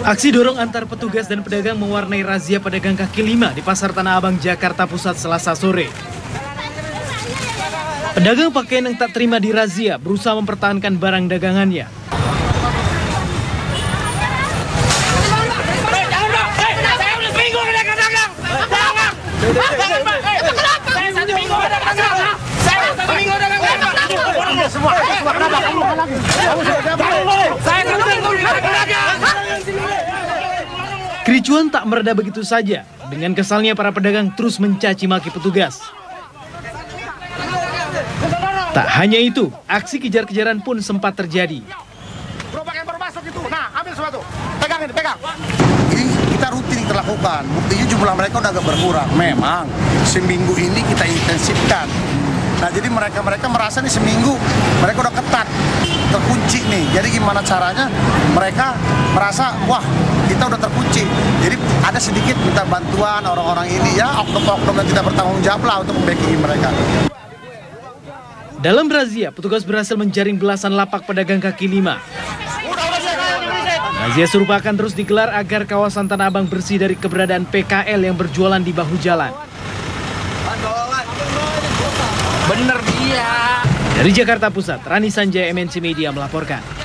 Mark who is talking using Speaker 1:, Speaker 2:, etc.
Speaker 1: Aksi dorong antar petugas dan pedagang mewarnai razia pedagang kaki lima di Pasar Tanah Abang, Jakarta Pusat Selasa sore. Pedagang pakaian yang tak terima di razia berusaha mempertahankan barang dagangannya. Kericuan tak mereda begitu saja. Dengan kesalnya para pedagang terus mencaci maki petugas. Tak hanya itu, aksi kejar-kejaran pun sempat terjadi.
Speaker 2: Gerobak yang baru masuk itu, nah ambil sepatu, pegang ini, pegang.
Speaker 3: Ini kita rutin kita lakukan, buktinya jumlah mereka udah agak berkurang. Memang seminggu ini kita intensifkan. Nah jadi mereka merasa nih seminggu mereka udah ketat, terkunci nih. Jadi gimana caranya mereka merasa wah kita udah terkunci. Jadi ada sedikit minta bantuan orang-orang ini ya, oknum-oknum yang tidak bertanggung jawab lah untuk membackingi mereka.
Speaker 1: Dalam razia, petugas berhasil menjaring belasan lapak pedagang kaki lima. Razia serupa akan terus digelar agar kawasan Tanah Abang bersih dari keberadaan PKL yang berjualan di bahu jalan.
Speaker 2: Bener dia.
Speaker 1: Dari Jakarta Pusat, Rani Sanjaya, MNC Media melaporkan.